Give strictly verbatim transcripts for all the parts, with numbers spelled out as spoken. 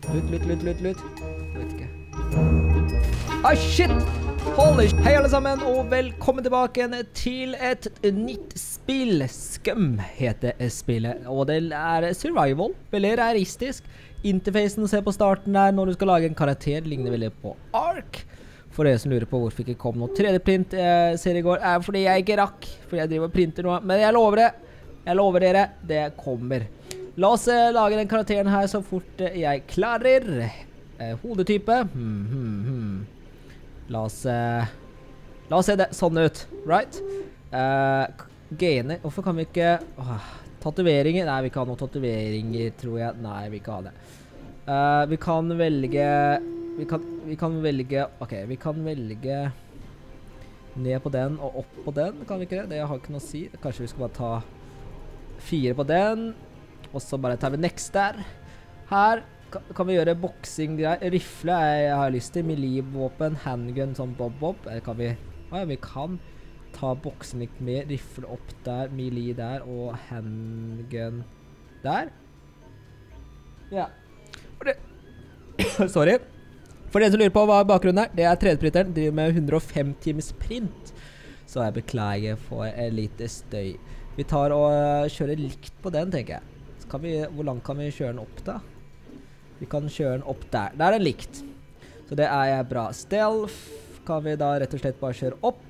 Lut, lut, lut, lut, lut. Jeg vet ikke. Ah, shit! Holy sh... Hei alle sammen, og velkommen tilbake til et nytt spill. Scum heter spillet, og det er survival. Veldig realistisk. Interfacen ser på starten der når du skal lage en karakter, ligner veldig på Ark. For dere som lurer på hvorfor ikke kom noe tre D-print eh, ser i går, er fordi jeg ikke rakk. Fordi jeg driver og printer noe, men jeg lover det. Jeg lover dere, det kommer. La oss eh, lage den karakteren her så fort eh, jeg klarer. Eh, hodetype. Hmm, hmm, hmm. La oss, eh, la oss se det sånn ut, right? Eh, gener, hvorfor kan vi ikke... Åh, tatoveringer? Nei, vi kan ha noen tatoveringer, tror jeg. Nei, vi kan ha det. Eh, vi kan velge... Vi kan, vi kan velge... Ok, vi kan velge... Ned på den og opp på den, kan vi ikke det? Det har ikke noe å si. Kanskje vi skal bare ta... Fire på den. Og så bare tar vi next der. Her kan, kan vi gjøre boksing-greier. Rifle jeg, jeg har lyst til. Melee-våpen, handgun, sånn bob-bob. Eller kan vi... Ja, vi kan ta boksing litt mer. Rifle opp der, melee der og handgun der. Ja. Og det... Sorry. For dere som lurer på hva bakgrunnen er, det er tre D-printeren, driver med hundre og fem times print. Så jeg beklager for en lite støy. Vi tar og uh, kjører likt på den, tenker jeg. Så kan vi, hvor langt kan vi kjøre den opp da? Vi kan kjøre den opp der. Der er den likt. Så det er bra. Stealth kan vi da rett og slett bare kjøre opp.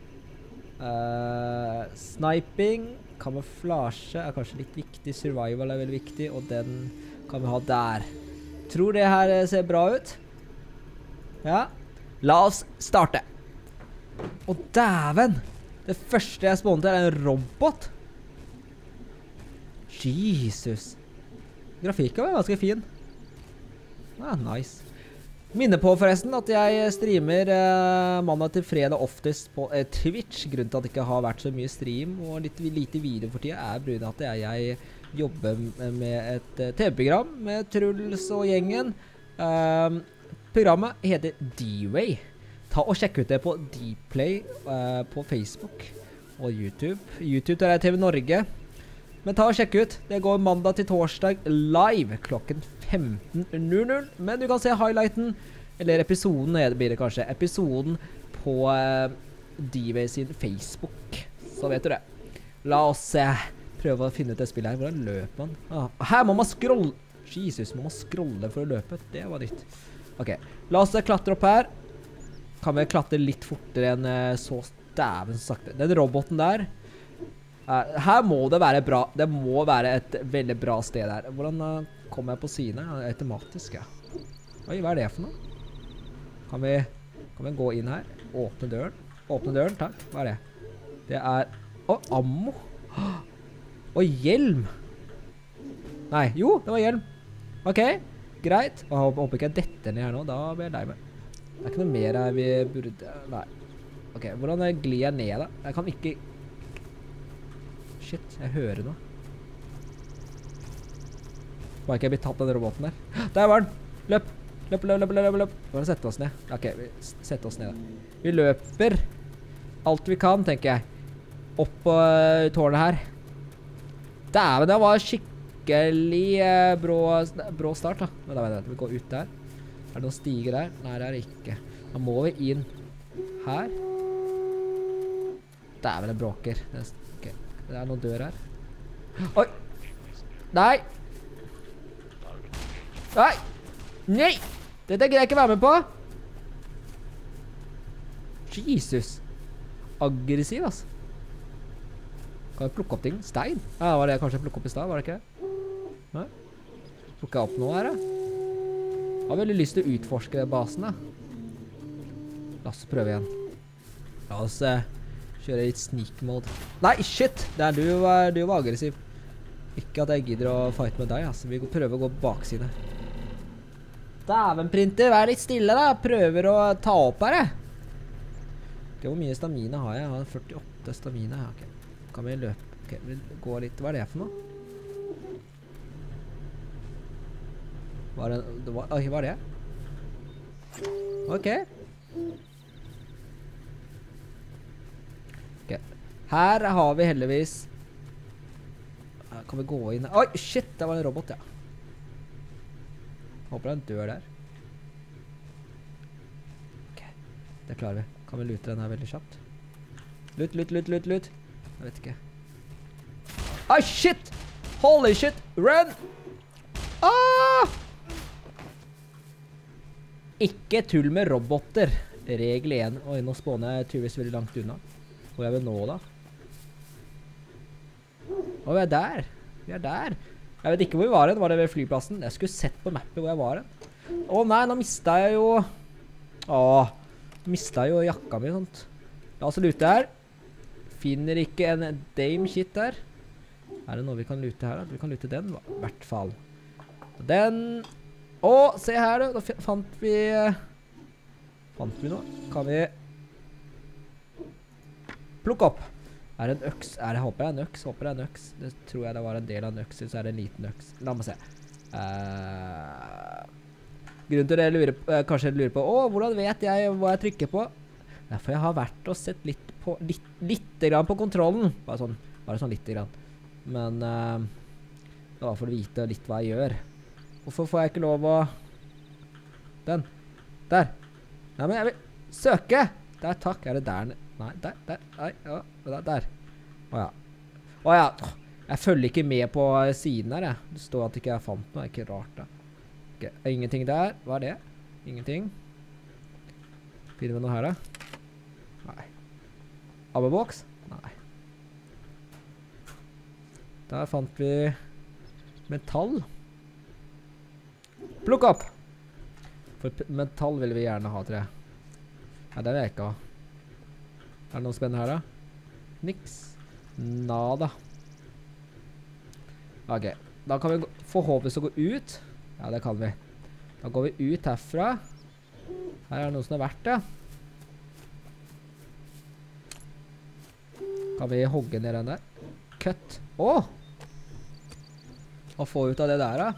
Uh, sniping, kamuflasje er kanskje litt viktig. Survival er veldig viktig, og den kan vi ha der. Tror det her ser bra ut. Ja, la oss starte. Og dæven! Det første jeg spånet er en robot. Jesus. Grafikken var ganske fin. Ah, nice. Minner på forresten at jeg streamer eh, mandag til fredag oftest på eh, Twitch. Grunnen til at det ikke har vært så mye stream og litt lite video for tida er grunnen at jeg, jeg jobber med et uh, T V-program med Truls og gjengen. Um, Programmet heter D-Way. Ta og sjekk ut det på Dplay uh, på Facebook og YouTube. YouTube der er T V Norge. Men ta og sjekk ut. Det går mandag til torsdag live klokken femten null null. Men du kan se highlighten, eller episoden blir det kanskje. Episoden på uh, D-Way sin Facebook. Så vet du det. La oss uh, prøve å finne ut det spillet her. Hvordan løper man? Ah, her må man scrolle. Jesus, må man scrolle for å løpe. Det var nytt. Ok, la oss klatre opp her. Kan vi klatre litt fortere enn uh, så dæven sakte. Den roboten der. Uh, her må det være bra. Det må være et veldig bra sted her. Hvordan uh, kommer jeg på siden her? Automatisk, ja. Oi, hva er det for noe? Kan vi, kan vi gå inn her? Åpne døren. Åpne døren, takk. Hva er det? Det er... Å, oh, ammo. Og oh, hjelm. Nei, jo, det var hjelm. Ok. Greit. Og jeg håper ikke jeg detter ned her nå. Da blir jeg lei meg. Det er ikke noe mer her vi burde... Nei. Ok, hvordan glir jeg ned da? Jeg kan ikke... Shit, jeg hører noe. Bare ikke jeg blir tatt av den roboten der. Der var den! Løp! Løp, løp, løp, løp, løp. Bare sette oss ned. Ok, vi setter oss ned da. Vi løper alt vi kan, tenker jeg. Opp på uh, tårnet her. Dæven, det var skikkelig... Skikkelig eh, brå, brå start da. Men da vet jeg, vi går ut der. Er det noen stiger der? Nei, det er det ikke. Da må vi inn her. Dæven, det bråker. Det er, okay. Det er noen dør her. Oi! Nei! Nei! Nei! Dette greier jeg ikke være med på! Jesus! Aggressiv, altså. Kan jeg plukke opp ting? Stein? Ja, var det jeg kanskje plukke opp i sted, var det ikke det? Nei? Plukker jeg opp noe her, da? Jeg har veldig lyst til å utforske basen, da. La oss prøve igjen. La oss uh, kjøre litt sneak mode. Nei, shit! Det er du, uh, du var aggressiv. Ikke at jeg gidder å fight med deg, altså. Vi prøver å gå bakside. Dæven, printer! Vær litt stille, da! Prøver å ta opp her, jeg. Okay, hvor mye stamina har jeg? Jeg har førtiåtte stamina, ja, ok. Kan vi løpe? Ok, vi går litt. Hva er det for noe? Hva er det? det var, oi, hva er det? Ok. Ok. Her har vi heldigvis... Kan vi gå inn? Oi, shit, det var en robot, ja. Håper det er en dør der. Ok, det klarer vi. Kan vi lute den her veldig kjapt? Lut, lut, lut, lut, lut. Jeg vet ikke. Ah, shit! Holy shit! Run! Ah! Ikke tull med roboter. Regel én. Oi, nå spåner jeg tydeligvis veldig langt unna. Hvor er vi nå da? Å, vi er der. Vi er der. Jeg vet ikke hvor vi var hen. Var det ved flyplassen? Jeg skulle sett på mappet hvor jeg var hen. Å nei, nå mistet jeg jo... Åh, mistet jeg jo jakka mi og sånt. La oss lute her. Finner ikke en dame shit der. Er det noe vi kan lute her da? Vi kan lute den, i hvert fall. Den... Å, se her da. Da fant vi... Fant vi noe? Kan vi... Plukke opp. Er det en øks? Er det, håper jeg er en øks? Håper det er en øks. Det tror jeg det var en del av en øks, så er det en liten øks. La meg se. Uh, grunnen til det jeg lurer på, uh, kanskje jeg lurer på, å, hvordan vet jeg hva jeg trykker på? Derfor jeg har vært og sett litt på, litt, litt grann på kontrollen. Bare sånn, bare sånn litt grann. Men, uh, det var for å vite litt hva jeg gjør. Hvorfor får jeg ikke lov å... Den. Der. Nei, men jeg vil søke. Der, takk. Er det der? Nei, der, der. Nei, ja, der. der. Åja. Åja. Jeg følger ikke med på siden her, jeg. Det står at ikke jeg fant noe. Det er ikke rart, da. Okay. Ingenting der. Hva er det? Ingenting. Finner vi noe her, da? Nei. Abbeboks? Nei. Der fant vi metall. Plukk opp! For metall vil vi gjerne ha, tror jeg. Nei, det vil jeg ikke ha. Er det noe spennende her, da? Niks. Nada. Ok, da kan vi forhåpentligvis gå ut. Ja, det kan vi. Da går vi ut herfra. Her er det noe som er verdt det. Kan vi hogge ned den der? Cut. Åh! Hva får vi ut av det der, da?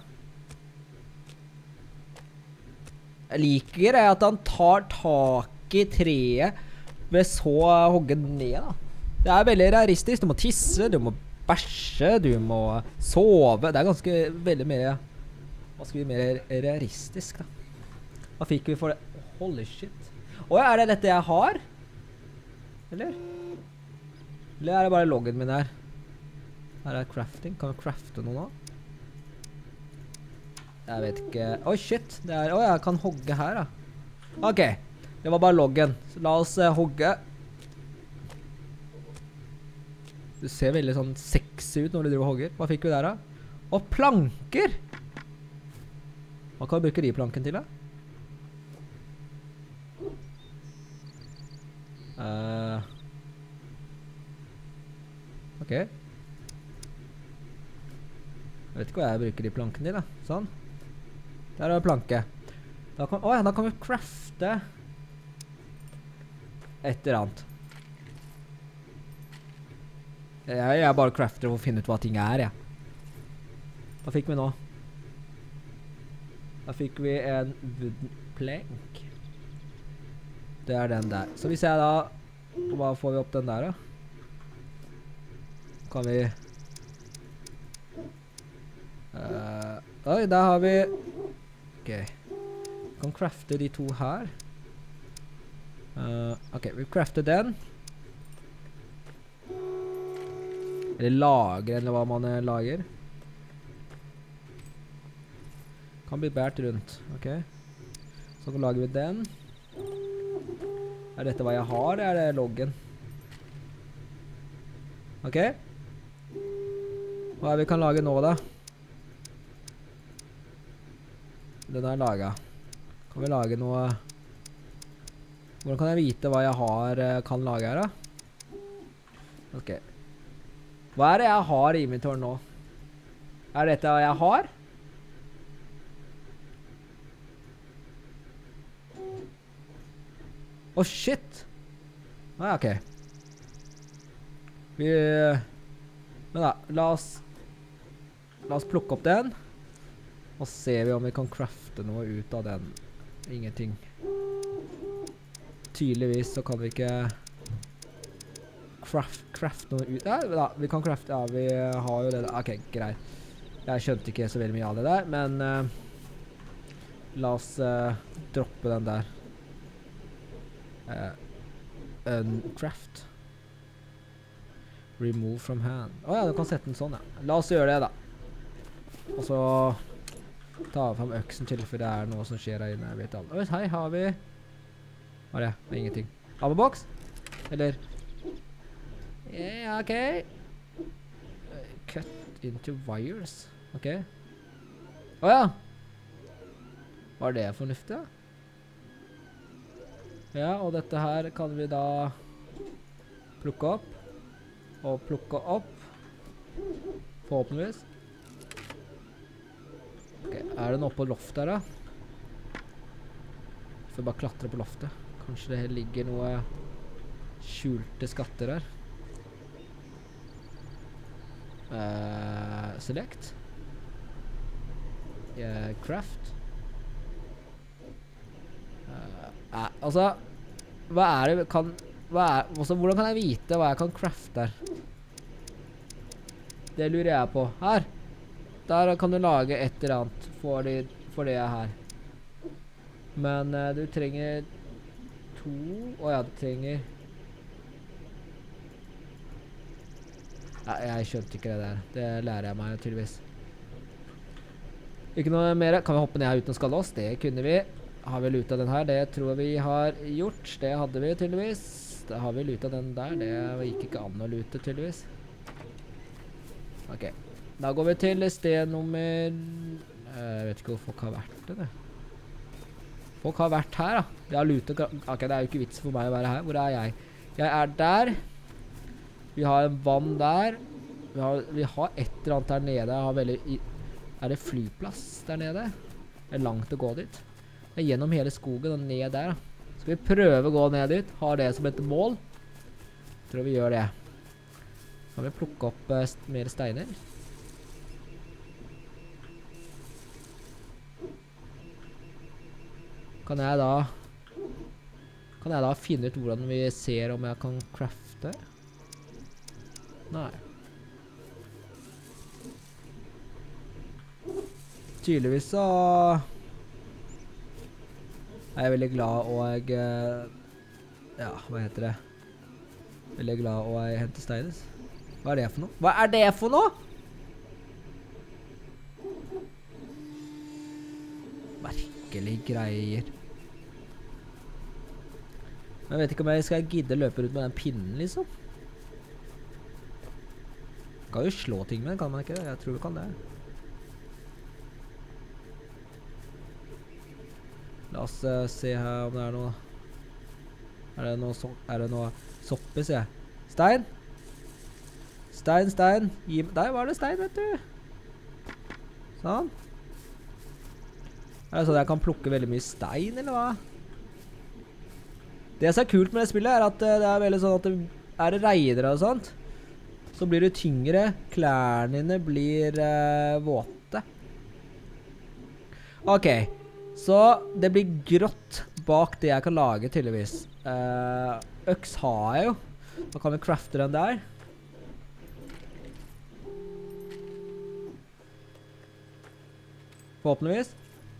Jeg liker det at han tar tak i treet ved så hogge ned, da. Det er veldig realistisk. Du må tisse, du må bæsje, du må sove. Det er ganske veldig mer, hva skal vi mer realistisk, da. Hva fikk vi for det? Holy shit. Åh, er det dette jeg har? Eller? Eller er det bare loggen min her? Her er crafting. Kan vi crafte noe nå? Jeg vet ikke. Oi, shit. Det er... Oi, jeg kan hogge her, da. Ok. Det var bare loggen. Så la oss uh, hogge. Du ser veldig sånn sexy ut når du driver og hogger. Hva fikk vi der, da? Og planker! Hva kan vi bruke de planken til, da? Uh, ok. Jeg vet ikke hva jeg bruker de planken til, da. Sånn. Der er planke. Da kan, å ja, da kan vi crafte et eller annet. Jeg, jeg bare crafter for å finne ut hva ting er, jeg. Hva fikk vi nå? Da fikk vi en wooden plank. Det er den der. Så hvis jeg da... Hva får vi opp den der, da? Kan vi... Uh, oi, der har vi... Ok. Vi kan crafte de to her. Uh, ok, vi crafter den. Eller lager, eller hva man uh, lager. Kan bli bært rundt, ok. Så lager vi den. Er dette hva jeg har, eller er det loggen? Ok. Hva er det vi kan lage nå, da? Den er laget. Kan vi lage noe... Hvordan kan jeg vite hva jeg har, kan lage her, da? Ok. Hva er det jeg har i inventoren nå? Er dette hva jeg har? Åh, oh, shit! Ah, ok. Vi... Men da, la oss... La oss plukke opp den. Og ser vi om vi kan crafte noe ut av den. Ingenting. Tydeligvis så kan vi ikke... Craft, craft noe ut... Ja, da, vi kan crafte... Ja, vi har jo det der. Ok, greit. Jeg skjønte ikke så veldig mye av det der, men... Uh, La oss uh, droppe den der. Uh, uncraft. Remove from hand. Åja, oh, du kan sette den sånn, ja. La oss gjøre det, da. Og så ta frem øksen til, for det er noe som skjer her inne. Jeg vet alle. Oi, hei, har vi... Hva er det? Det er ingenting. Ammobox? Eller... Ja, yeah, ok. Cut into wires. Ok. Åja! Var det fornuftig, da? Ja, og dette her kan vi da plukke opp. Og plukke opp. Forhåpentligvis. Ok, er det noe på loftet her, da? Får bare klatre på loftet. Kanskje det her ligger noe skjulte skatter her. Uh, select. Uh, craft. Uh, altså, hva er det kan, hva er, altså, hvordan kan jeg vite hva jeg kan crafte her? Det lurer jeg på. Her! Der kan du lage et eller annet for, de, for det her. Men uh, du trenger to... Åja, du trenger... Nei, jeg skjønte ikke det der. Det lærer jeg meg tydeligvis. Ikke noe mer. Kan vi hoppe ned her uten å skalle oss? Det kunne vi. Har vi luta den her? Det tror vi har gjort. Det hadde vi tydeligvis. Da har vi luta den der. Det gikk ikke an å lute tydeligvis. Ok. Da går vi til sted nummer... Jeg vet ikke hvor folk har vært det. Folk har vært her, da. De har lutet... Ok, det er jo ikke vits for meg å være her. Hvor er jeg? Jeg er der. Vi har en vann der. Vi har, vi har et eller annet der nede. Jeg har veldig... Er det flyplass der nede? Det er langt å gå dit. Det er gjennom hele skogen og ned der, da. Skal vi prøve å gå ned dit? Har det som et mål? Jeg tror vi gjør det. Kan vi plukke opp uh, st mer steiner? Kan jeg da... Kan jeg da finne ut hvordan vi ser om jeg kan crafte? Nei. Tydeligvis så er jeg veldig glad og jeg... Ja, hva heter det? Veldig glad og jeg henter steines. Hva er det for noe? Hva er det for noe? Merkelige greier. Jeg vet ikke om jeg skal gidde løpe rundt med den pinnen, liksom. Man kan jo slå ting med den, kan man ikke det? Jeg tror vi kan det. La oss uh, se her om det er noe... Er det noe, so er det noe sopper, sier jeg. Stein? Stein, stein. Gi der var det stein, vet du. Sånn. Er det sånn at jeg kan plukke veldig mye stein, eller hva? Det som er kult med det spillet er at uh, det er veldig sånn at det er det regner og sånt. Så blir det tyngre. Klærne dine blir uh, våte. Ok. Så det blir grått bak det jeg kan lage, tydeligvis. Uh, øks har jeg jo. Da kan vi crafte den der. Forhåpentligvis.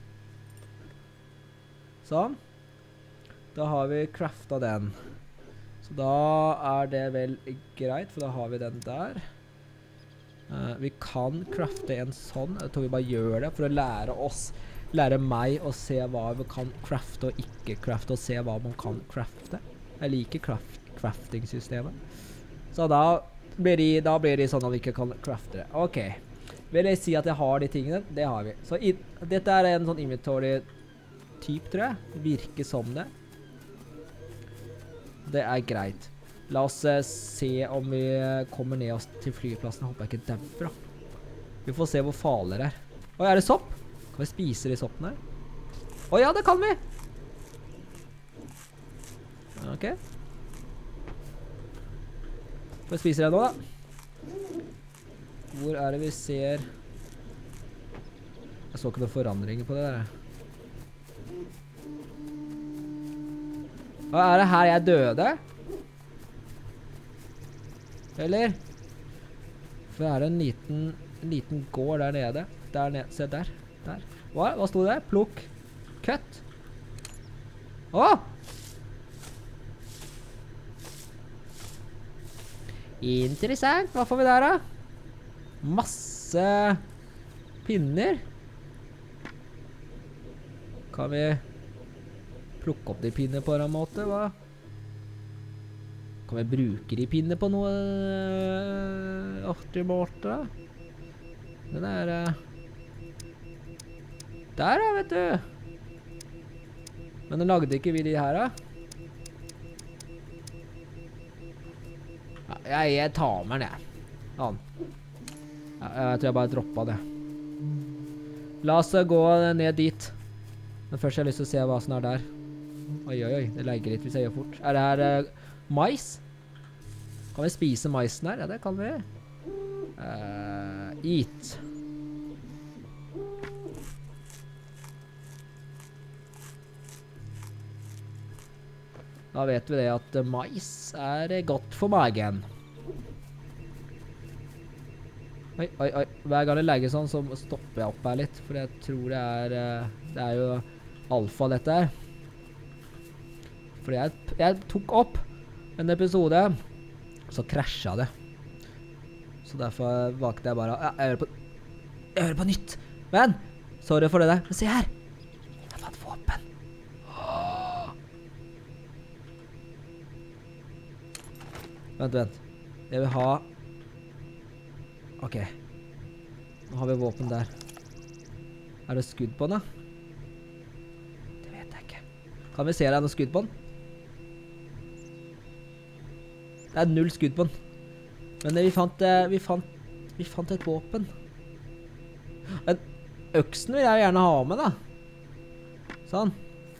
Sånn. Da har vi craftet den. Så da er det vel greit, for da har vi den der. Uh, vi kan crafte en sånn. Jeg tror vi bare gjør det for å lære oss... Lære meg å se hva vi kan crafte og ikke crafte, og se hva man kan crafte. Jeg liker craft, crafting-systemet. Så da blir, de, da blir de sånn at vi ikke kan crafte det. Ok. Vil jeg si at jeg har de tingene? Det har vi. Så i, dette er en sånn inventory-typ, tror jeg. Det virker som det. Det er greit. La oss uh, se om vi kommer ned oss til flyplassen. Jeg håper jeg ikke demper, da. Vi får se hvor farlig det er. Oi, er det sopp? Kan vi spise de soppene? Å ja, det kan vi! Ok. Får vi spise det nå, da? Hvor er det vi ser... Jeg så ikke noen forandringer på det der. Hva er det her jeg døde? Eller? For er det en liten, en liten gård der nede. Der nede, se der. Der. Hva, hva stod det der? Plukk. Cut. Åh! Interessant. Hva får vi der da? Masse pinner. Kan vi plukke opp de pinner på en måte? Hva? Kan vi bruke de pinner på noe artig måte da? Den er... Der da, vet du. Men den lagde ikke vi de her da. Ja, jeg, jeg tar med den, jeg. Han. Ja, jeg tror jeg bare droppet det. La oss gå ned dit. Men først har jeg lyst til å se hva som er der. Oi, oi, oi. Det legger litt hvis jeg gjør fort. Er det her uh, mais? Kan vi spise maisen her? Ja, det kan vi. Uh, eat. Da vet vi det at mais er godt for magen. Oi, oi, oi. Hver gang det legger sånn, så stopper jeg opp her litt. For jeg tror det er... Det er jo alfa dette her. Fordi jeg, jeg tok opp en episode, så krasjet det. Så derfor valgte jeg bare... Ja, jeg gjør det på... Jeg gjør det på nytt. Men, sorry for det der. Men se her. Jeg har fått våpen. Åh. Vent, vent. Jeg vil ha... Ok. Nå har vi våpen der. Er det skudd på den da? Det vet jeg ikke. Kan vi se det er noe skudd på den? Det er null skudd på den. Men vi fant, vi fant, vi fant et våpen. En øksen vil jeg gjerne ha med da. Sånn.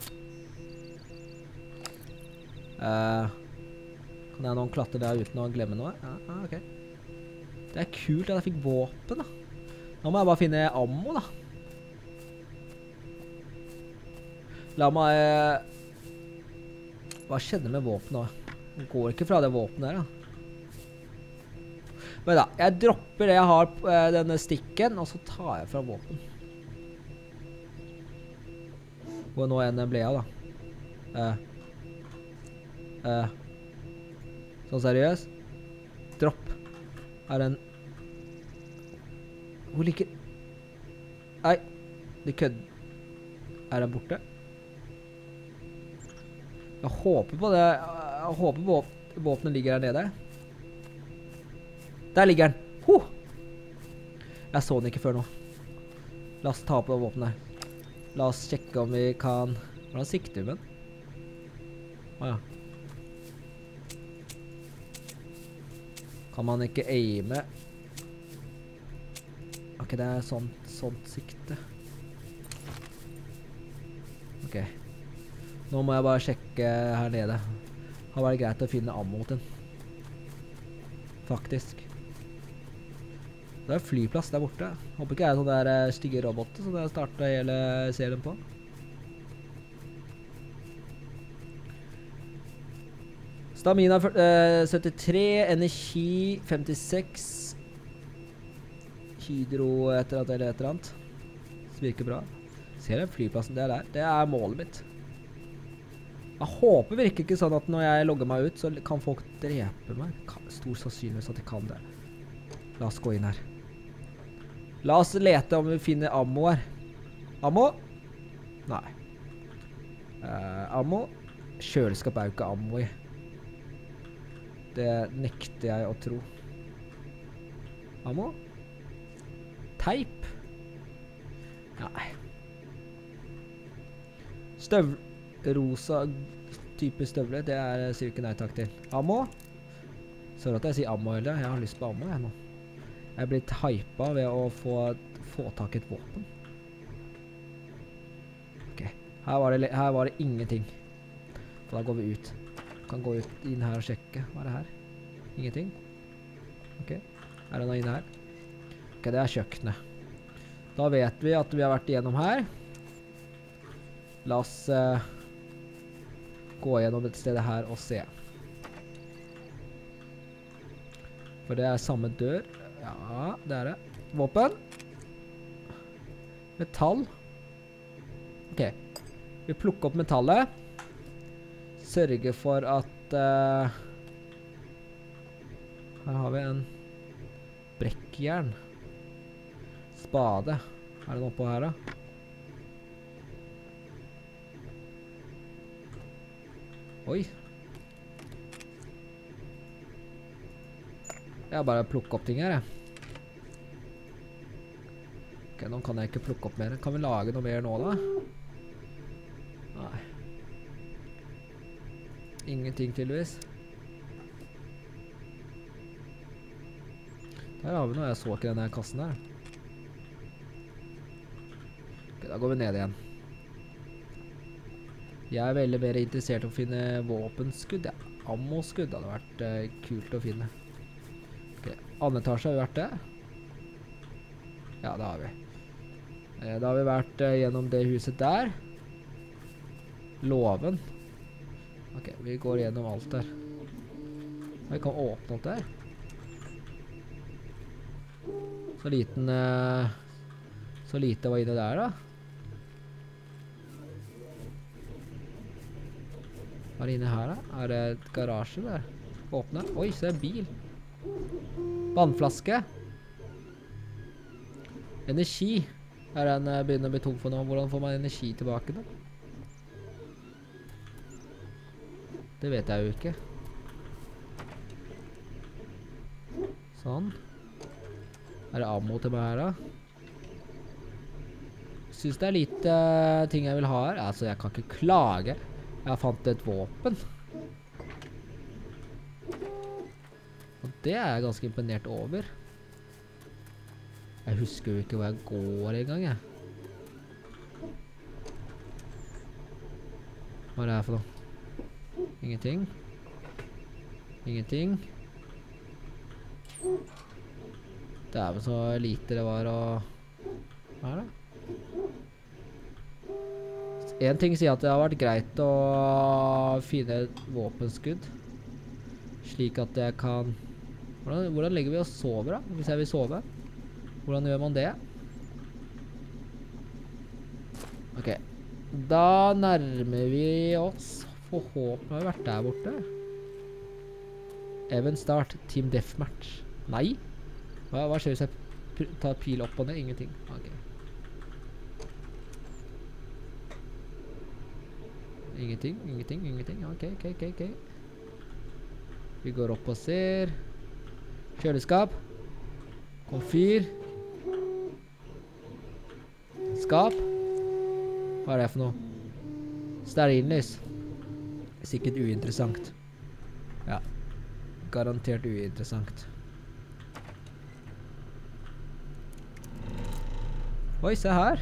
Uh, kan jeg noen klatre der uten å glemme noe? Ja, ja, ok. Det er kult at jeg fikk våpen da. Nå må jeg bare finne ammo da. La meg... Hva skjedde med våpen da? Det går ikke fra det våpenet her da. Men da, jeg dropper det jeg har på uh, denne stikken, og så tar jeg fra våpen. Hvor nå enn ble jeg da. Uh. Uh. Sånn seriøst. Dropp. Er en... Hvor ligger... Nei, det kødd... Er den borte? Jeg håper på det... Jeg håper på våpnet ligger der nede. Der ligger den! Ho! Jeg så den ikke før nå. La oss ta på våpnet her. La oss sjekke om vi kan... Hvordan sikter vi den? Åja. Kan man ikke aime? Ok, det er sånt, sånt sikte. Ok. Nå må jeg bare sjekke her nede. Har vært greit å finne ammo til den. Faktisk. Det er en flyplass der borte. Håper ikke det er sånne der stygge roboter som jeg startet hele serien på. Stamina uh, syttitre, energi femtiseks, hydro et eller annet eller et eller annet. Det virker bra. Ser jeg flyplassen, det er der. Det er målet mitt. Jeg håper virker ikke sånn at når jeg logger meg ut, så kan folk drepe meg. Stor sannsynligvis at de kan det. La oss gå inn her. La oss lete om vi finner ammo her. Ammo? Nei. Uh, ammo? Kjøleskap er jo ikke ammo i. Det nekter jeg å tro. Ammo? Teip? Nei. Støv... Rosa type støvler, det er sier ikke nei takk til. Ammo? Så at jeg sier ammo eller? Jeg har lyst på ammo jeg nå. Jeg er blitt hypet ved å få, få tak i et våpen. Ok. Her var det, her var det ingenting. Så da går vi ut. Kan gå ut inn her og sjekke. Hva er det her? Ingenting. Ok. Er det noe inne her? Ok, det er kjøkkenet. Da vet vi at vi har vært igjennom her. La oss uh, gå gjennom et sted her og se. For det er samme dør. Ja, det er det. Våpen. Metall. Ok. Vi plukker opp metallet. Sørger for at uh, her har vi en brekkjern. Spade. Er det noe på her da? Oi. Jeg bare plukker opp ting her, jeg. Ok, nå kan jeg ikke plukke opp mer. Kan vi lage noe mer nå da? Nei. Ingenting tydeligvis. Der har vi noe. Jeg så ikke denne kassen der. Ok, da går vi ned igjen. Jeg er veldig mer interessert i å finne våpenskudd, ja. Ammoskudd hadde vært uh, kult å finne. Ok, andre etasje har vi vært der. Ja, det har vi. Eh, da har vi vært uh, gjennom det huset der. Låven. Ok, vi går gjennom alt der. Vi kan åpne alt der. Så liten... Uh, så lite var inne der da. Hva er det inne her da? Er det et garasje der? Åpne. Oi, så er det bil. Vannflaske. Energi. Er den uh, begynner å bli tung for noe? Hvordan får man energi tilbake da? Det vet jeg jo ikke. Sånn. Er det ammo til meg her da? Synes det er litt uh, ting jeg vil ha her. Altså, jeg kan ikke klage. Jeg fant et våpen. Og det er jeg ganske imponert over. Jeg husker jo ikke hvor jeg går en gang, jeg. Hva er det her for noe? Ingenting. Ingenting. Det er vel så lite det var å... Hva er det? En ting sier at det har vært greit å finne et våpenskudd. Slik at jeg kan... Hvordan, hvordan legger vi oss sover da? Hvis jeg vil sove? Hvordan gjør man det? Ok. Da nærmer vi oss. Forhåpentlig har vi vært der borte. Event start. Team Deathmatch. Nei. Hva, hva skjer hvis jeg tar pil opp og ned? Ingenting. Ok. Ingenting, ingenting, ingenting. Ok, ok, ok, ok. Vi går opp og ser. Kjøleskap. Komfyr. Skap. Hva er det for noe? Stearinlys. Sikkert uinteressant. Ja. Garantert uinteressant. Oi, se her.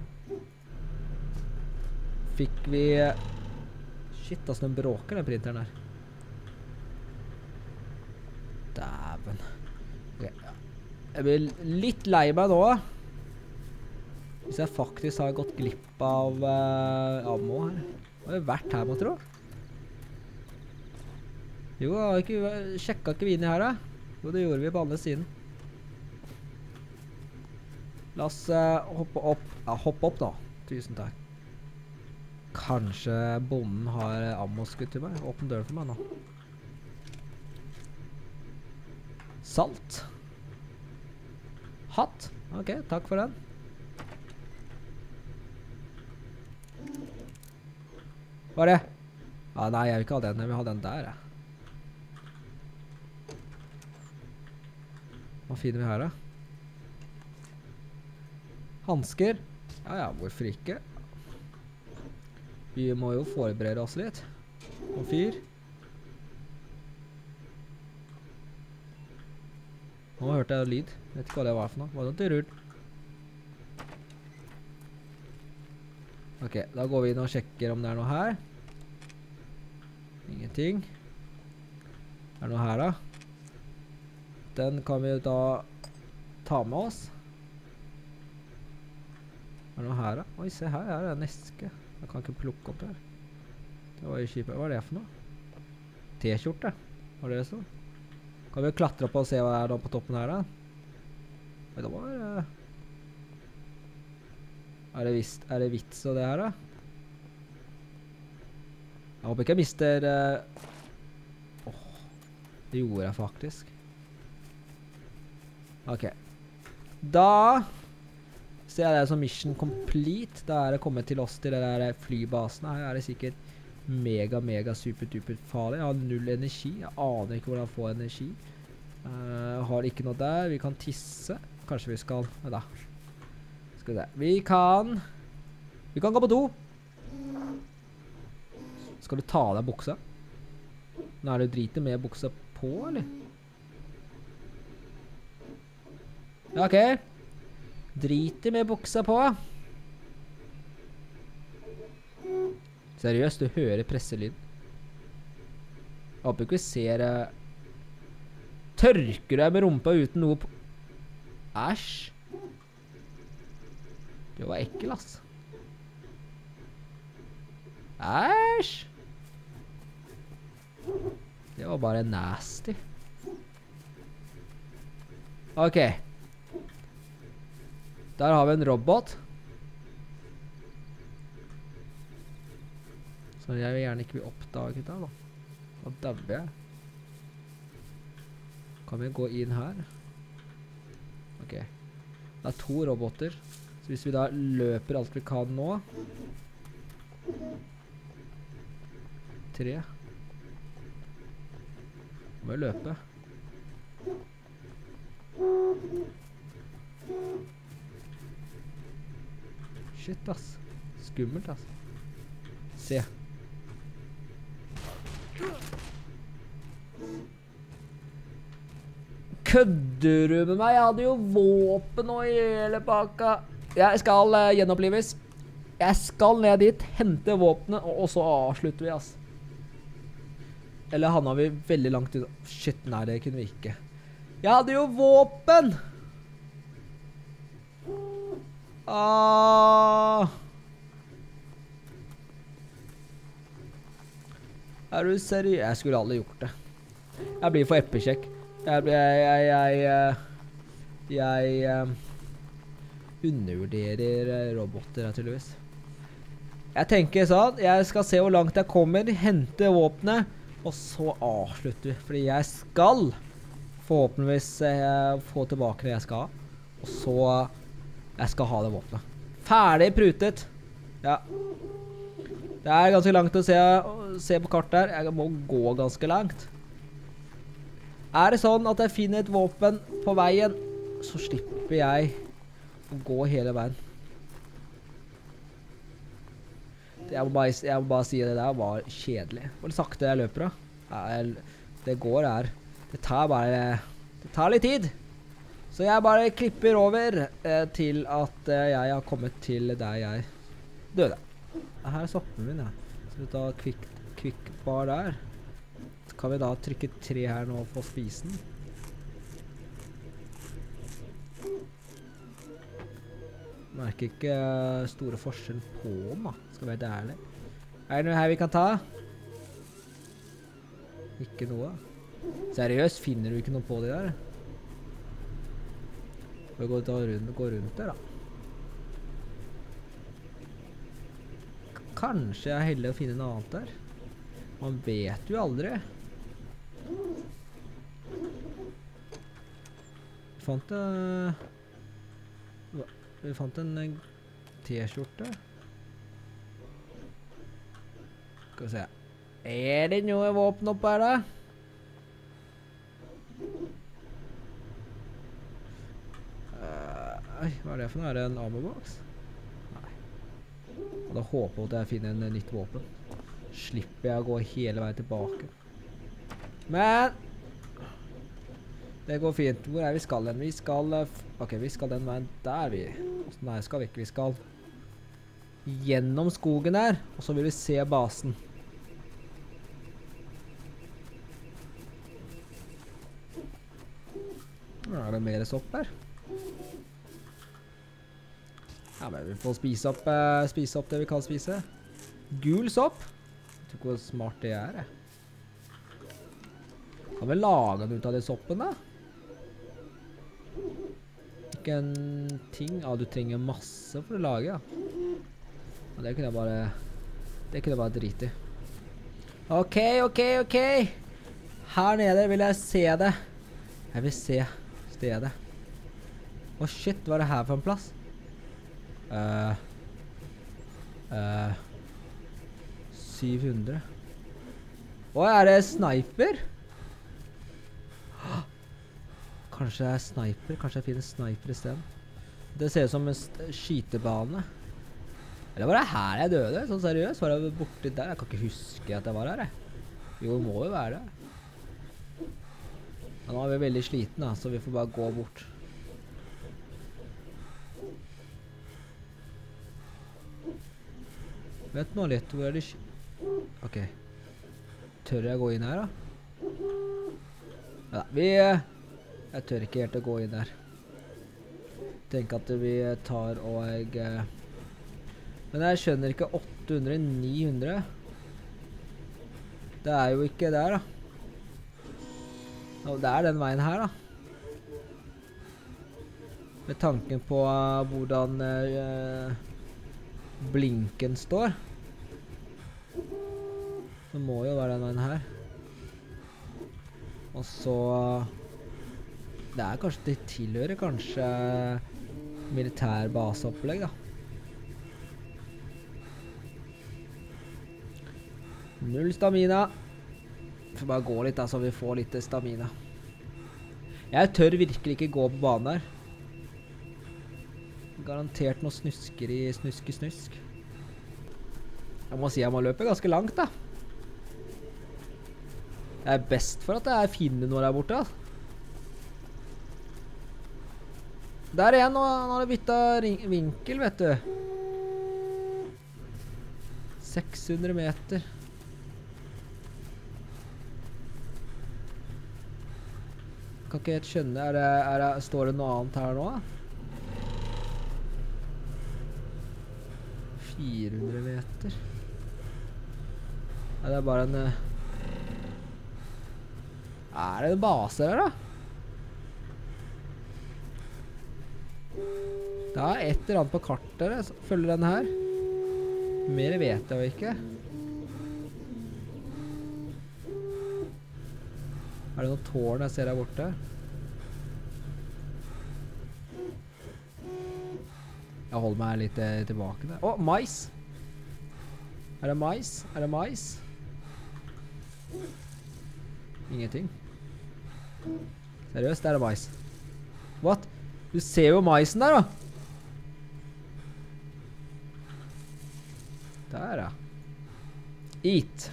Fikk vi... Shit, altså den bråker den printeren her. Dæven. Okay. Jeg blir litt lei meg nå. Hvis jeg faktisk har gått glipp av uh, ammo her. Har vi vært her, må jeg tro? Jo, har ikke, sjekket ikke vi inn i her da? Jo, det gjorde vi på andre siden. La oss uh, hoppe opp. Ja, hoppe opp da. Tusen takk. Kanskje bonden har ammoskudd til meg. Åpne døren for meg nå. Salt. Hatt. Ok, takk for den. Hva er det? Ah, nei, jeg vil ikke ha den. Jeg vil ha den der, jeg. Hva finner vi her da? Hansker. Ja, ja, hvorfor ikke? Vi må jo forberede oss litt. Komfyr. Nå hørte jeg lyd. Vet ikke hva det var for noe. Hva er det til rurt? Ok, da går vi inn og sjekker om det er noe her. Ingenting. Er det noe her da? Den kan vi da ta med oss. Er det noe her da? Oi, se her, her er en eske. Jeg kan ikke plukke opp det her. Det var jo kjipet. Hva er det for noe? T-skjorte. Hva er det så? Kan vi klatre opp og se hva det er da på toppen her da? Oi, det var... Uh... Er det, vist, er det vits og det her da? Jeg håper ikke jeg mister... Uh... Åh, det gjorde jeg faktisk. Ok. Da ser jeg det som mission complete. Da er det kommet til oss til det der flybasen. Her er det sikkert mega, mega, super, duper farlig. Jeg har null energi. Jeg aner ikke hvordan jeg får energi. Uh, har ikke noe der. Vi kan tisse. Kanskje vi skal... Nei da. Skal vi se. Vi kan... Vi kan gå på do. Skal du ta av deg buksa? Nå er du driter med buksa på, eller? Ja, ok. Driter med buksa på. Seriøst, du hører presselyd. Jeg håper ikke vi ser... Uh, tørker deg med rumpa uten noe på... Æsj. Det var ekkel, ass. Æsj. Det var bare nasty. Ok. Der har vi en robot. Så jeg vil gjerne ikke bli oppdaget der, da. Da dabber jeg. Kan vi gå inn her? Ok. Det er to roboter. Så hvis vi da løper alt vi kan nå. Tre. Må vi løpe. Shit, ass. Skummelt, ass. Se. Kødder du med meg? Jeg hadde jo våpen og hele pakka. Jeg skal uh, gjenopplives. Jeg skal ned dit, hente våpenet, og, og så avslutter vi, ass. Eller han har vi veldig langt ut. Shit, nei, det kunne vi ikke. Jeg hadde jo våpen! Ah. Er du seriøs? Jeg skulle aldri gjort det. Jeg blir for eppekjekk. Jeg, jeg, jeg, jeg, jeg, jeg undervurderer roboter, tydeligvis. Jeg tenker sånn, jeg skal se hvor langt jeg kommer, hente våpenet, og så avslutter vi. Fordi jeg skal forhåpentligvis eh, få tilbake det jeg skal ha. Og så jeg skal ha det våpenet. Ferdig prutet. Ja. Det er ganske langt å se, se på kartet her. Jeg må gå ganske langt. Er det sånn at jeg finner et våpen på veien, så slipper jeg å gå hele veien. Jeg må bare, jeg må bare si at det der var kjedelig. Hvor sakte jeg løper da. Jeg, det går her. Det tar bare... Det tar litt tid. Så jeg bare klipper over eh, til at eh, jeg har kommet til der jeg døde. Her er soppen min, ja. Så vi tar quick, quick bar der. Så kan vi da trykke tre her nå for å spise den. Merker ikke uh, store forskjell på den, da. Skal være ærlig. Er det noe her vi kan ta? Ikke noe. Seriøst, finner du ikke noe på det der? Vi går rundt, gå rundt der, da. Kanskje jeg er heldig å finne noe annet der. Man vet jo aldri. Vi fant uh, Vi fant en t-skjorte. Skal vi se. Er det noe våpen oppe her, da? Uh, hva er det for noe? Er det en ammo-box? Nei. Og da håper jeg at jeg finner en nytt våpen. Slipper jeg å gå hele veien tilbake. Men det går fint. Hvor er vi skal den? Vi skal... Ok, vi skal den veien der vi... Nei, skal vi ikke. Vi skal gjennom skogen her, og så vil vi se basen. Er det mer sopp her? Ja, men vi får spise opp, uh, spise opp det vi kan spise. Gul sopp. Jeg tror ikke hvor smart det er, jeg. Kan vi lage den ut av det soppen, da? Ikke en ting. Ja, du trenger masse for å lage, ja. Ja, det kunne jeg bare... Det kunne jeg bare drite i. Ok, ok, ok. Her nede vil jeg se det. Jeg vil se stedet. Å shit, hva er det her for en plass? Uh, uh, syv hundre. Å, er det sniper? Kanskje det er sniper? Kanskje jeg finner sniper i stedet? Det ser ut som en skytebane. Eller var det her jeg døde? Sånn seriøst, var jeg borti der? Jeg kan ikke huske at jeg var her, jeg. Jo, det må jo være det. Men nå er vi veldig sliten da, så vi får bare gå bort. Vet nå litt, hvor er det sk... Ok. Tør jeg gå inn her da? Ja, vi... Jeg tør ikke helt å gå inn her. Tenk at vi tar og jeg... Men jeg skjønner ikke åtte hundre, ni hundre. Det er jo ikke der da. Og det er den veien her da. Med tanken på uh, hvordan uh, blinken står. Det må jo være den veien her. Og så... Det er kanskje, det tilhører kanskje militær baseopplegg da. Null stamina. Får bare gå litt da, så vi får litt stamina. Jeg tør virkelig ikke gå på banen her. Garantert noe snusker i snuske-snusk. Jeg må si jeg må løpe ganske langt da. Det er best for at jeg finner noe der borte da. Der igjen, nå har det byttet vinkel, vet du. seks hundre meter. Kan ikke helt skjønne, er det, er det, står det noe annet her nå? fire hundre meter. Ja, det er bare en... Er det en base her da? Det er et eller annet på kartet der, jeg følger den her. Mer vet jeg jo ikke. Er det noen tårn jeg ser der borte? Jeg holder meg litt eh, tilbake der. Å, mais! Er det mais? Er det mais? Ingenting. Seriøst, der er det mais. What? Du ser jo maisen der da. Der ja. Eat.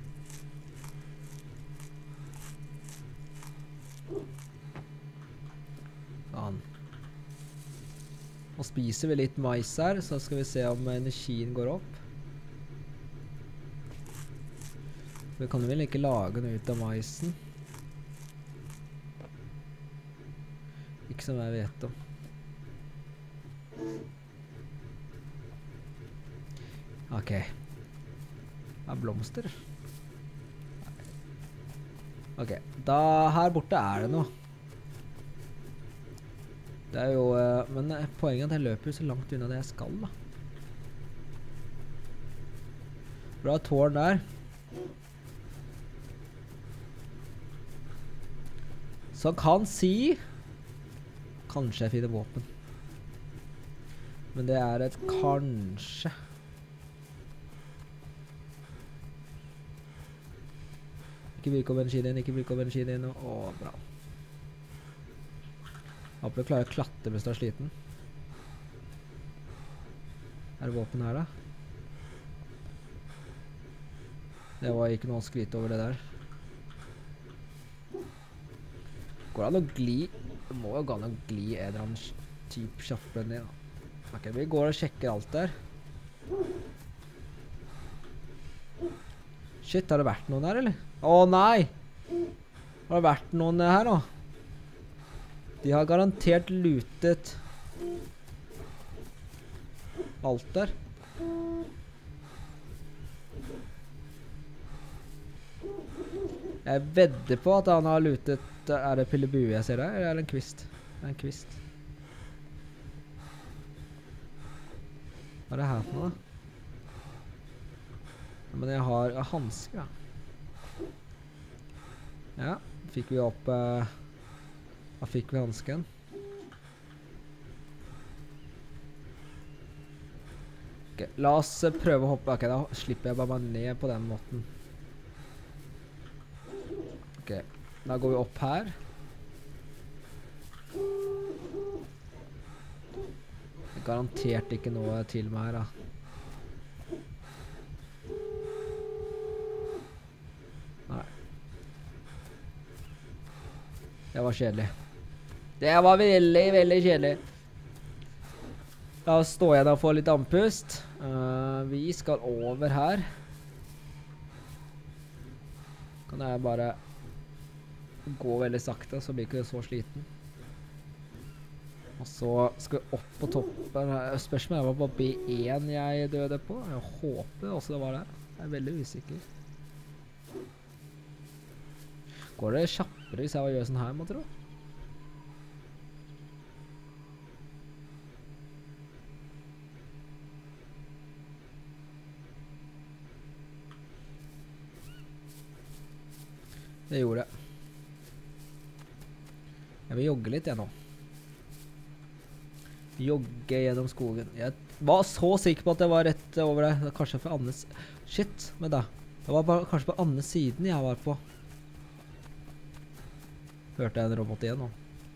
Sånn. Nå spiser vi litt mais her, så skal vi se om energien går opp. Vi kan vel ikke lage noe ut av maisen. Ikke som jeg vet om. Ok. Det er blomster. Ok, da her borte er det noe. Det er jo, uh, men poenget er at jeg løper så langt unna det jeg skal da. Bra tårn der. Så han kan si kanskje jeg finner våpen. Men det er et kanskje. Ikke virke opp bensinen, ikke virke opp bensinen. Åh, bra. Jeg håper du klarer å klatte hvis du er sliten. Er det våpen her da? Det var ikke noe å skryte over det der. Går det an å gli? Det må jo gå an å gli en eller annen type kjappere ned da. Ok, vi går og sjekker alt der. Shit, har det vært noen her, eller? Å nei! Har det vært noen her nå? De har garantert lutet alt der. Jeg vedder på at han har lutet. Er det pillebue jeg ser der, eller er det en kvist? Det er en kvist. Hva er det her for noe da? Ja, men jeg har, jeg har hansker da. Ja, fikk vi opp... Uh, da fikk vi hansken. Ok, la oss prøve å hoppe. Ok, da slipper jeg bare meg ned på den måten. Ok, da går vi opp her. Det er garantert ikke noe til meg her, da. Nei. Det var kjedelig. Det var veldig, veldig kjedelig. La oss stå igjen og få litt andpust. Uh, vi skal over her. Kan jeg bare gå veldig sakte, så blir ikke så sliten. Og så skal vi opp på toppen. Spørsmålet er, var på B én jeg døde på. Jeg håper også det var det. Jeg er veldig usikker. Går det kjappere hvis jeg gjør sånn her, må tro? Det gjorde det. Jeg vil jogge litt jeg nå. Jogge gjennom skogen. Jeg var så sikker på at det var rett over det. Det var kanskje for Annes... Shit, men da. Det var bare, kanskje på andre siden jeg var på. Hørte jeg en robot igjen nå.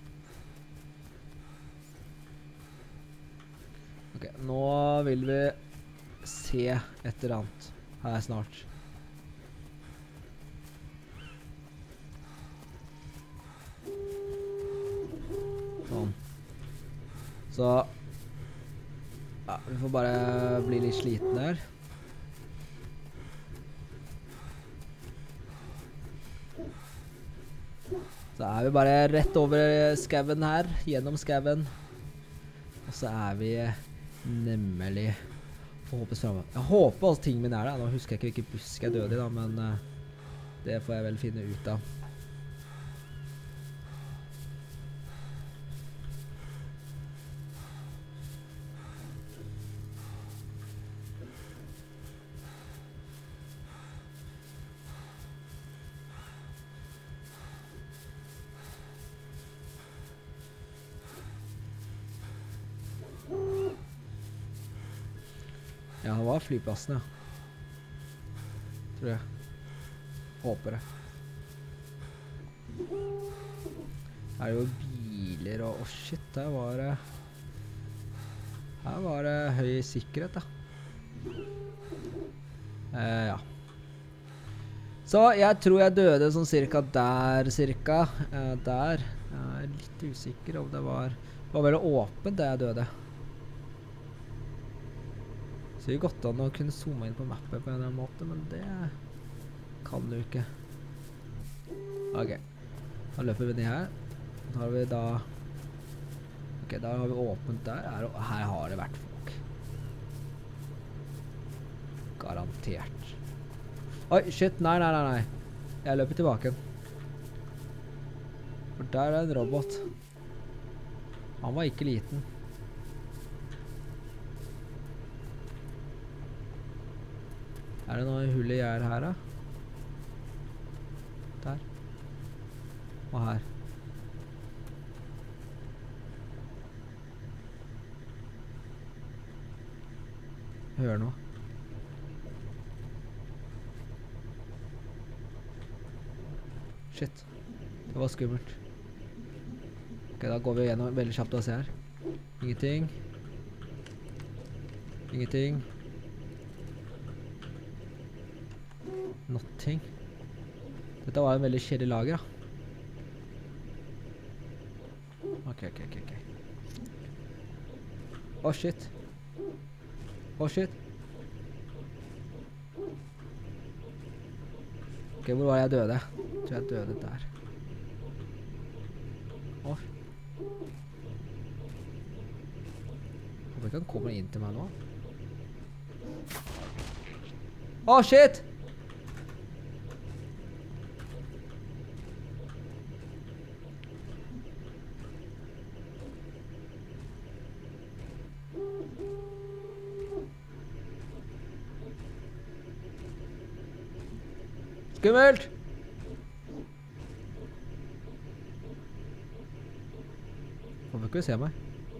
Ok, nå vil vi se et eller annet her snart. Sånn. Så ja, vi får bare bli litt sliten der. Så er vi bare rett over skaven her, gjennom skaven. Og så er vi nemlig forhåpentligvis fremme. Jeg håper alle tingene mine er der. Nå husker jeg ikke hvilken busk jeg døde i da, men uh, det får jeg vel finne ut av. Ja, det var flyplassen, ja. Tror jeg. Håper det. Her er jo biler og... Åh, shit, der var det... Her var det høy sikkerhet, da. Eh, ja. Så jeg tror jeg døde sånn cirka der, cirka. Eh, der. Jeg er litt usikker om det var... Det var veldig åpent det jeg døde. Så det er godt an å kunne zoome inn på mappet på en eller annen måte, men det kan du ikke. Ok, da løper vi ned her. Da har vi da... Ok, da har vi åpent der. Her, her har det vært folk. Garantert. Oi, shit, nei, nei, nei, nei. Jeg løper tilbake. For der er en robot. Han var ikke liten. Er det noe hull i gjerdet her, da? Der. Og her. Jeg hører noe. Shit. Det var skummelt. Ok, da går vi gjennom veldig kjapt og ser her. Ingenting. Ingenting. Nothing. Dette var en veldig kjedelig lager, da. Ok, ok, ok, ok. Åh, shit. Åh, shit. Ok, hvor var jeg døde? Jeg tror jeg døde der. Åh. Håper ikke han kommer inn til meg nå. Åh, shit! Skummelt! Kan ikke vi se meg?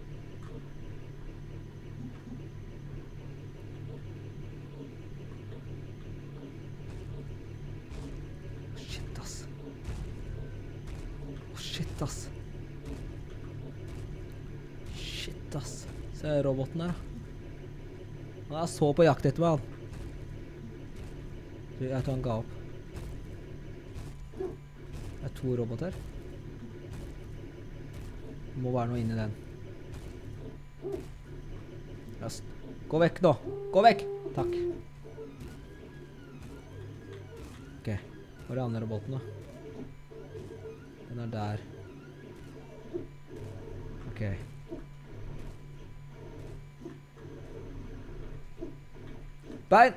Shit, ass. Å, shit, ass. Shit, ass. Se roboten her. Han er så på jakt etter meg, han. Jeg tror han ga opp. Det er to roboter. Det må være noe inni den. Just. Gå vekk nå. Gå vekk! Takk. Ok. Hvor er den andre roboten da? Den er der. Ok. Bein!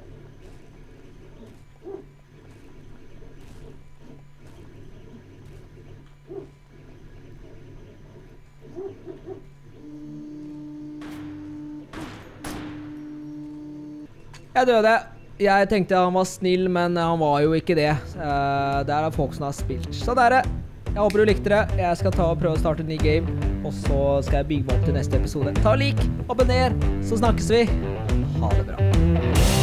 Jeg døde. Jeg tenkte han var snill, men han var jo ikke det. Uh, der er folk som har spilt. Så der er det. Jeg håper du likte det. Jeg skal ta og prøve å starte en ny game, og så skal jeg bygge meg opp til neste episode. Ta og lik, abonner, så snakkes vi. Ha det bra.